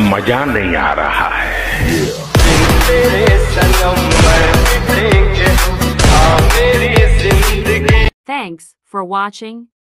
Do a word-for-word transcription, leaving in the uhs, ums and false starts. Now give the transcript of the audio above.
मजा नहीं आ रहा है। Thanks for watching.